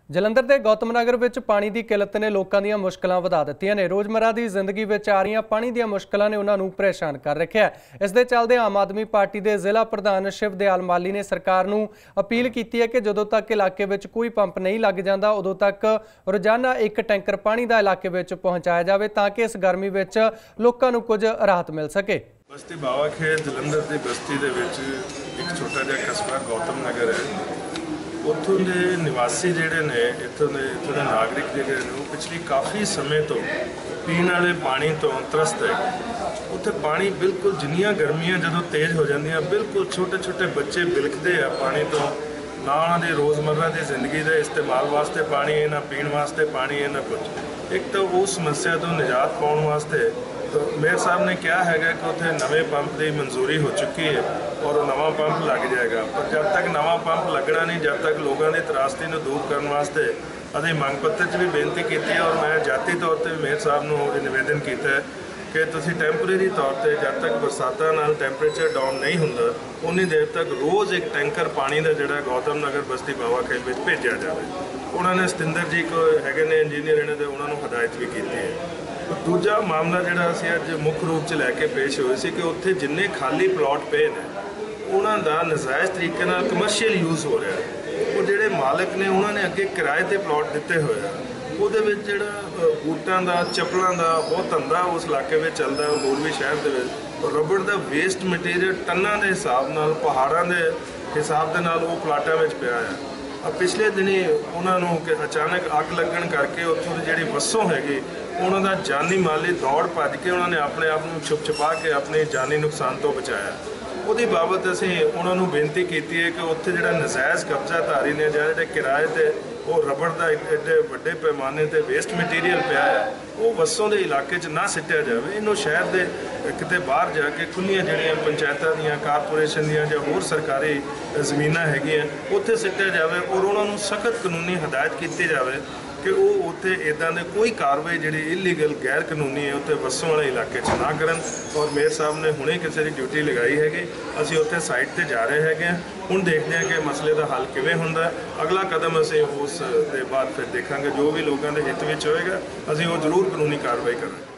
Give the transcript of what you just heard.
ਜਲੰਧਰ ਦੇ ਗੌਤਮ ਨਗਰ ਵਿੱਚ ਪਾਣੀ ਦੀ ਕਿੱਲਤ ਨੇ ਲੋਕਾਂ ਦੀਆਂ ਮੁਸ਼ਕਲਾਂ ਵਧਾ ਦਿੱਤੀਆਂ ਨੇ। ਰੋਜ਼ਮਰਾ ਦੀ ਜ਼ਿੰਦਗੀ ਵਿੱਚ ਆ ਰਹੀਆਂ ਪਾਣੀ ਦੀਆਂ ਮੁਸ਼ਕਲਾਂ ਨੇ ਉਹਨਾਂ ਨੂੰ ਪਰੇਸ਼ਾਨ ਕਰ ਰੱਖਿਆ। ਇਸ ਦੇ ਚੱਲਦੇ ਆਮ ਆਦਮੀ ਪਾਰਟੀ ਦੇ ਜ਼ਿਲ੍ਹਾ ਪ੍ਰਧਾਨ ਸ਼ਿਵਦਿਆਲ ਮਾਲੀ ਨੇ ਸਰਕਾਰ ਨੂੰ ਅਪੀਲ ਕੀਤੀ ਹੈ ਕਿ ਜਦੋਂ ਤੱਕ ਇਲਾਕੇ ਵਿੱਚ ਕੋਈ ਪੰਪ ਨਹੀਂ ਲੱਗ ਜਾਂਦਾ ਉਦੋਂ ਤੱਕ ਰੋਜ਼ਾਨਾ ਇੱਕ ਟੈਂਕਰ ਪਾਣੀ ਦਾ ਇਲਾਕੇ ਵਿੱਚ ਪਹੁੰਚਾਇਆ ਜਾਵੇ ਤਾਂ ਕਿ ਇਸ ਗਰਮੀ ਵਿੱਚ ਲੋਕਾਂ ਨੂੰ ਕੁਝ ਰਾਹਤ ਮਿਲ ਸਕੇ। बस्ती बावा खेत जलंधर की बस्ती के एक छोटा जिहा कस्बा गौतम नगर है। उत्थों के निवासी जिहड़े ने इत्थों के नागरिक जिहड़े ने पिछली काफ़ी समय तो पीने वाले पानी तो त्रस्त है। उत्थे पानी बिल्कुल जिन्नियां गर्मियां जदों तेज़ हो जांदियां बिल्कुल छोटे छोटे बच्चे बिलखते हैं पानी तो। ना उन्होंने रोज़मर्रा की जिंदगी के इस्तेमाल वास्ते पानी है, ना पीने वास्ते पानी है, ना कुछ। एक तो उस समस्या तो निजात पाने वास्ते तो मेयर साहब ने कहा है कि उत्थे नवे पंप की मंजूरी हो चुकी है और नवा पंप लग जाएगा। पर जब तक नवा पंप लगना नहीं, जब तक लोगों की त्रासदी को दूर करने वास्ते अभी मंग पत्र च भी बेनती की है और मैं जाती तौर पर मेयर साहब को निवेदन किया है कि तुसीं टैंपरेरी तौर पर जब तक बरसातों नाल टैंपरेचर डाउन नहीं होंदा उन्नी देर तक रोज़ एक टैंकर पानी का जिहड़ा गौतम नगर बस्ती बावा खेल में भेजा जाए। उन्होंने सतिंदर जी को है ने इंजीनियर इन्होंने उन्होंने हदायत भी की है। दूजा मामला जिहड़ा असीं अज मुख रूप च लैके पेश होए सी कि उत्थे जिन्ने खाली प्लॉट पे ने उन्हां दा नजायज़ तरीके नाल कमर्शियल यूज़ हो रहा है। वो जिहड़े मालिक ने उन्होंने अगे किराए ते प्लॉट दिते होए आ ਉਹਦੇ ਵਿੱਚ ਜਿਹੜਾ ਬੂਟਾਂ ਦਾ ਚੱਪਲਾਂ ਦਾ ਬਹੁਤ ਧੰਦਾ ਉਸ ਇਲਾਕੇ ਵਿੱਚ ਚੱਲਦਾ ਹੋਰ ਵੀ ਸ਼ਹਿਰ ਦੇ ਵਿੱਚ। ਰਬੜ ਦਾ ਵੇਸਟ ਮਟੀਰੀਅਲ ਟਨਾਂ ਦੇ ਹਿਸਾਬ ਨਾਲ ਪਹਾੜਾਂ ਦੇ ਹਿਸਾਬ ਦੇ ਨਾਲ ਉਹ ਪਲਾਟਾਂ ਵਿੱਚ ਪਿਆ ਆ। ਪਿਛਲੇ ਦਿਨੀ ਉਹਨਾਂ ਨੂੰ ਅਚਾਨਕ ਅੱਗ ਲੱਗਣ ਕਰਕੇ ਉੱਥੋਂ ਦੀ ਜਿਹੜੀ ਵਸੋਂ ਹੈਗੀ ਉਹਨਾਂ ਦਾ ਜਾਨੀ ਮਾਲੀ ਦੌੜ ਭੱਜ ਕੇ ਉਹਨਾਂ ਨੇ ਆਪਣੇ ਆਪ ਨੂੰ ਛੁਪਾ ਕੇ ਆਪਣੇ ਜਾਨੀ ਨੁਕਸਾਨ ਤੋਂ ਬਚਾਇਆ। ਉਹਦੀ ਬਾਬਤ ਅਸੀਂ ਉਹਨਾਂ ਨੂੰ ਬੇਨਤੀ ਕੀਤੀ ਹੈ ਕਿ ਉੱਥੇ ਜਿਹੜਾ ਨਜਾਇਜ਼ ਕਬਜ਼ਾਧਾਰੀ ਨੇ ਜਾਂ ਜਿਹੜੇ ਕਿਰਾਏ ਤੇ ਉਹ ਰਬੜ ਦਾ ਐਡੇ ਵੱਡੇ ਪੈਮਾਨੇ ਤੇ ਵੇਸਟ ਮਟੀਰੀਅਲ ਪਿਆ ਹੈ ਉਹ ਵਸੋਂ ਦੇ ਇਲਾਕੇ 'ਚ ਨਾ ਸਿੱਟਿਆ ਜਾਵੇ। ਇਹਨੂੰ ਸ਼ਹਿਰ ਦੇ ਕਿਤੇ ਬਾਹਰ ਜਾ ਕੇ ਖੁੱਲ੍ਹੀਆਂ ਜਿਹੜੀਆਂ ਪੰਚਾਇਤਾਂ ਦੀਆਂ ਕਾਰਪੋਰੇਸ਼ਨ ਦੀਆਂ ਜਾਂ ਹੋਰ ਸਰਕਾਰੀ ਜ਼ਮੀਨਾਂ ਹੈਗੀਆਂ ਉੱਥੇ ਸਿੱਟਿਆ ਜਾਵੇ ਔਰ ਉਹਨਾਂ ਨੂੰ ਸਖਤ ਕਾਨੂੰਨੀ ਹਦਾਇਤ ਕੀਤੀ ਜਾਵੇ कि वो उत्थे इदां दे कोई कार्रवाई जिहड़ी इलीगल गैर कानूनी है उत्थे वसों वाले इलाके च ना करन। और मेयर साहब ने हुणे किसी की ड्यूटी लगाई हैगी, असीं उत्थे साइट ते जा रहे हैगे। हुण देखते हैं कि मसले का हल किवें हुंदा। अगला कदम असीं उस दे बाद फिर देखांगे जो भी लोगों के हित विच होएगा असीं वो जरूर कानूनी कार्रवाई करांगे।